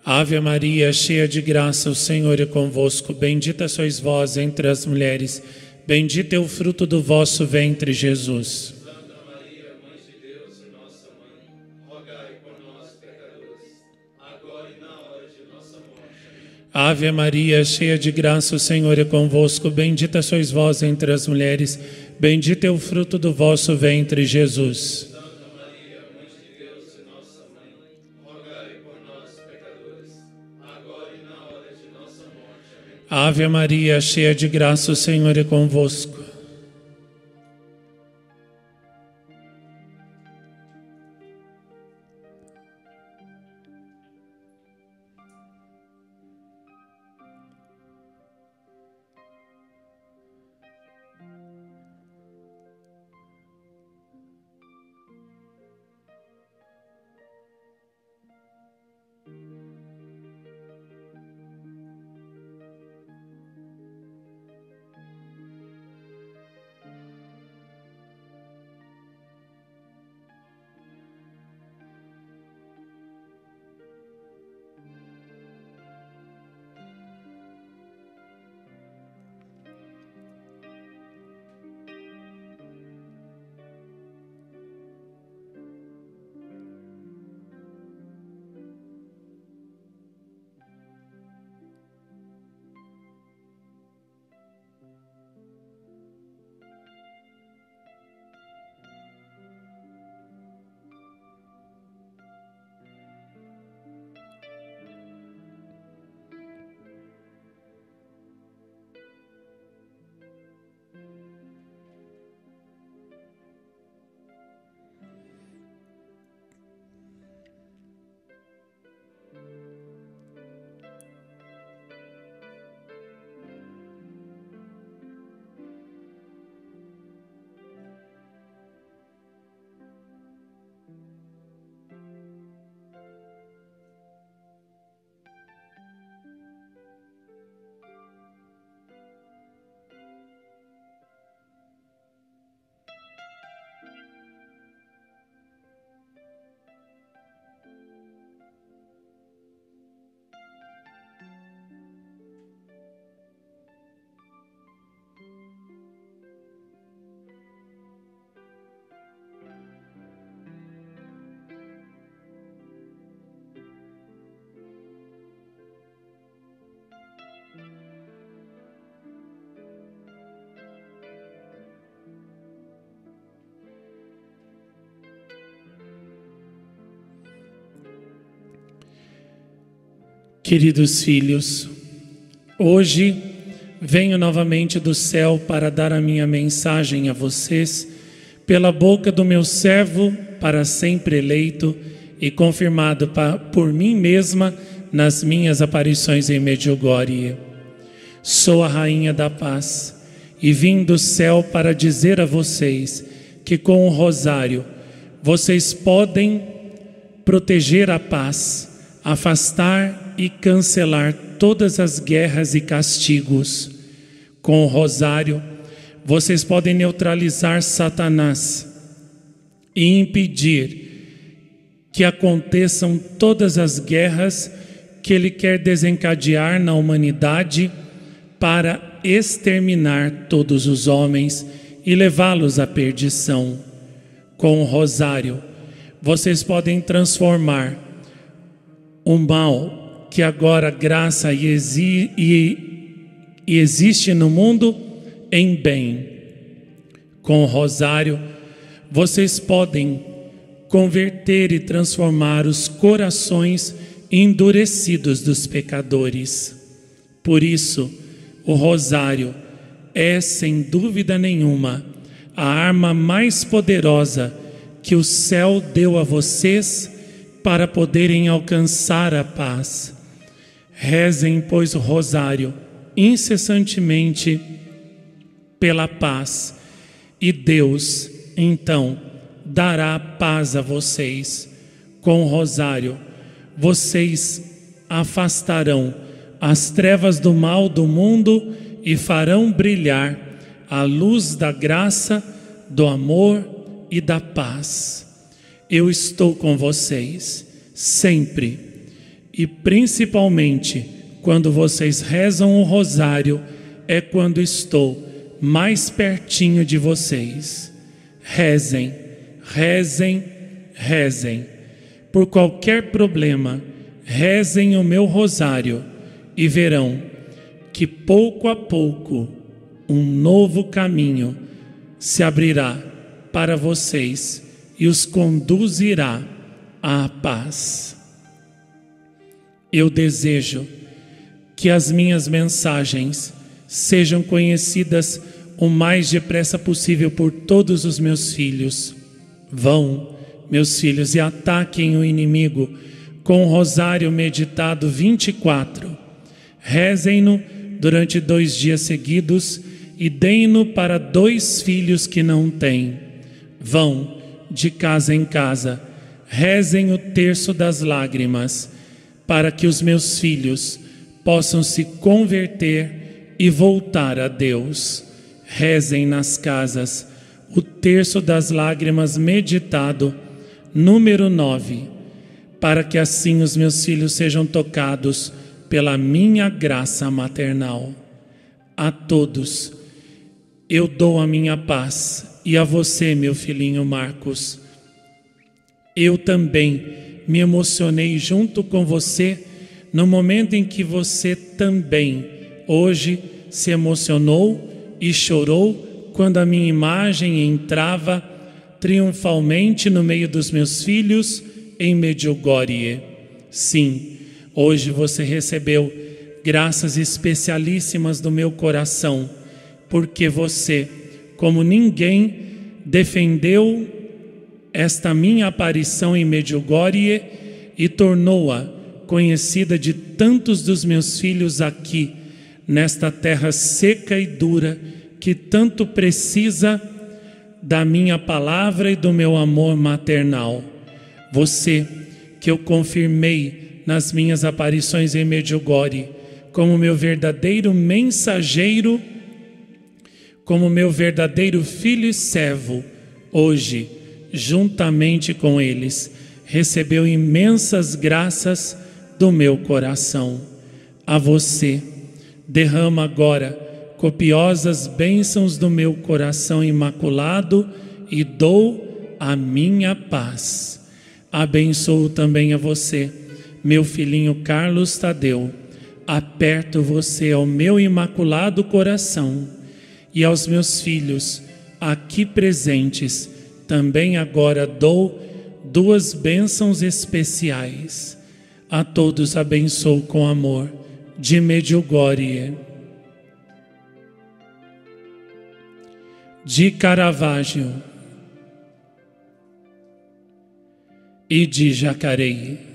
Ave Maria, cheia de graça, o Senhor é convosco. Bendita sois vós entre as mulheres. Bendito é o fruto do vosso ventre, Jesus. Santa Maria, Mãe de Deus e nossa Mãe, rogai por nós, pecadores, agora e na hora de nossa morte. Amém. Ave Maria, cheia de graça, o Senhor é convosco. Bendita sois vós entre as mulheres. Bendito é o fruto do vosso ventre, Jesus. Ave Maria, cheia de graça, o Senhor é convosco. Queridos filhos, hoje venho novamente do céu para dar a minha mensagem a vocês, pela boca do meu servo para sempre eleito e confirmado por mim mesma nas minhas aparições em Medjugorje. Sou a Rainha da Paz e vim do céu para dizer a vocês que com o rosário vocês podem proteger a paz, afastar e cancelar todas as guerras e castigos. Com o rosário, vocês podem neutralizar Satanás e impedir que aconteçam todas as guerras que ele quer desencadear na humanidade para exterminar todos os homens e levá-los à perdição. Com o rosário, vocês podem transformar o mal que agora graça e existe no mundo em bem. Com o rosário, vocês podem converter e transformar os corações endurecidos dos pecadores. Por isso, o rosário é, sem dúvida nenhuma, a arma mais poderosa que o céu deu a vocês para poderem alcançar a paz. Rezem, pois, o rosário incessantemente pela paz, e Deus, então, dará paz a vocês. Com o rosário, vocês afastarão as trevas do mal do mundo e farão brilhar a luz da graça, do amor e da paz. Eu estou com vocês sempre e principalmente quando vocês rezam o rosário, é quando estou mais pertinho de vocês. Rezem, rezem, rezem. Por qualquer problema, rezem o meu rosário e verão que pouco a pouco um novo caminho se abrirá para vocês e os conduzirá à paz. Eu desejo que as minhas mensagens sejam conhecidas o mais depressa possível por todos os meus filhos. Vão, meus filhos, e ataquem o inimigo com o rosário meditado 24. Rezem-no durante 2 dias seguidos e deem-no para 2 filhos que não têm. Vão, de casa em casa, rezem o terço das lágrimas, para que os meus filhos possam se converter e voltar a Deus. Rezem nas casas o terço das lágrimas meditado, número 9, para que assim os meus filhos sejam tocados pela minha graça maternal. A todos eu dou a minha paz, e a você, meu filhinho Marcos. Eu também me emocionei junto com você no momento em que você também hoje se emocionou e chorou quando a minha imagem entrava triunfalmente no meio dos meus filhos em Medjugorje. Sim, hoje você recebeu graças especialíssimas do meu coração, porque você, como ninguém, defendeu esta minha aparição em Medjugorje e tornou-a conhecida de tantos dos meus filhos aqui, nesta terra seca e dura, que tanto precisa da minha palavra e do meu amor maternal. Você, que eu confirmei nas minhas aparições em Medjugorje como meu verdadeiro mensageiro, como meu verdadeiro filho e servo, hoje, juntamente com eles, recebeu imensas graças do meu coração. A você, derrama agora copiosas bênçãos do meu coração imaculado e dou a minha paz. Abençoo também a você, meu filhinho Carlos Tadeu. Aperto você ao meu imaculado coração e aos meus filhos aqui presentes. Também agora dou 2 bênçãos especiais. A todos abençoo com amor, de Medjugorje, de Caravaggio e de Jacareí.